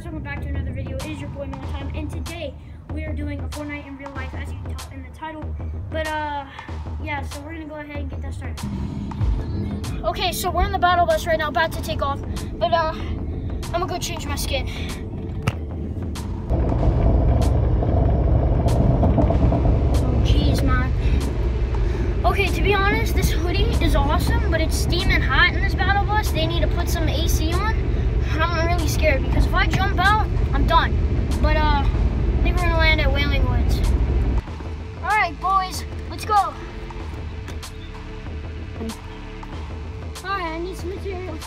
welcome back to another video. It is your boy Time, and today we are doing a Fortnite in real life, as you can tell in the title. But yeah, so we're gonna go ahead and get that started. Okay, so we're in the battle bus right now, about to take off. But I'm gonna go change my skin. Oh jeez, man. Okay, to be honest, this hoodie is awesome, but it's steaming hot in this battle bus. They need to put some AC on. I'm really scared because if I jump out, I'm done. But I think we're gonna land at Wailing Woods. All right, boys, let's go. All right, I need some materials.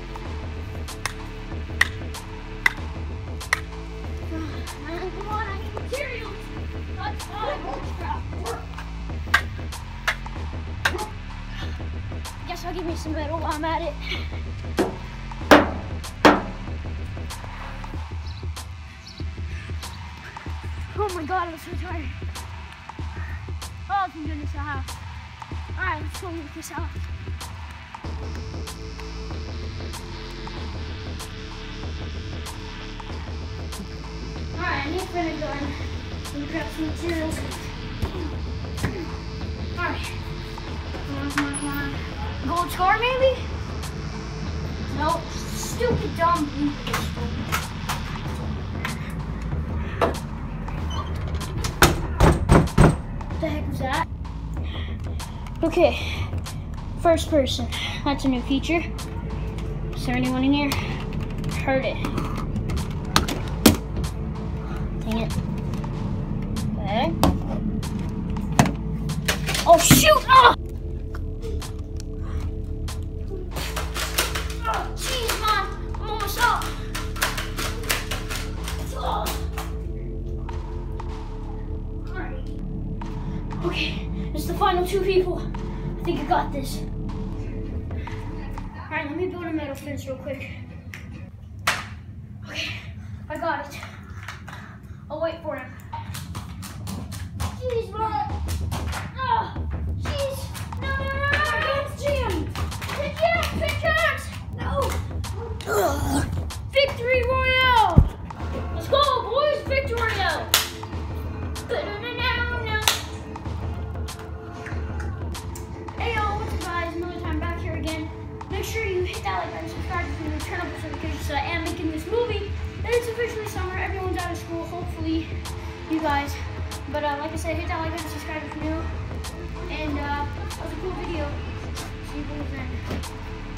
Come on, I need materials. That's fine. I guess I'll give me some metal while I'm at it. Oh my god, I'm so tired. Oh, thank goodness I have. Alright, let's go work this out. Alright, I need a printer gun. Let me grab some materials. Alright. Come on. Gold scar maybe? Nope. Stupid dumb blue pistol. What the heck was that? Okay. First person. That's a new feature. Is there anyone in here? Heard it. Dang it. Okay. Oh shoot! Oh! Jeez, Mom, I'm almost up. Alright. Okay, it's the final two people. I think I got this. Alright, let me build a metal fence real quick. Okay, I got it. I'll wait for him. Jeez, Mom. Oh, jeez. No. It's Jim. Pickaxe. No. Ugh. Victory Royale. Let's go, boys. Victory Royale. Hey, yo, what's up, guys? Another time back here again. Make sure you hit that like button, subscribe if you turn up notifications so I am making this movie. And it's officially summer. Everyone's out of school. Hopefully, you guys. But like I said, hit that like button, subscribe if you're new. And that was a cool video. See you boys then.